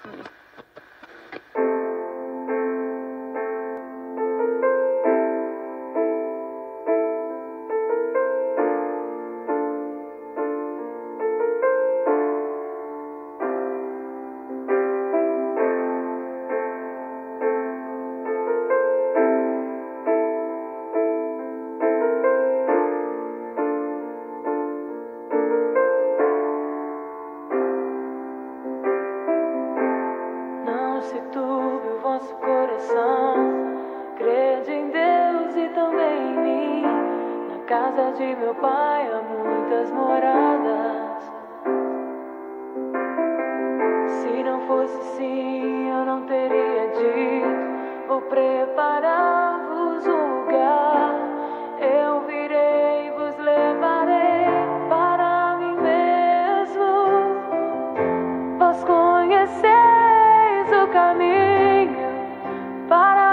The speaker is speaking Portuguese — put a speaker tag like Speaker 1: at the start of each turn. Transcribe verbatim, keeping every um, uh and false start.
Speaker 1: Se turbe o vosso coração, crede em Deus e também em mim. Na casa de meu pai há muitas moradas. Se não fosse assim, eu não teria dito: vou preparar-vos um lugar. Eu virei e vos levarei para mim mesmo. Vós conheceis o caminho para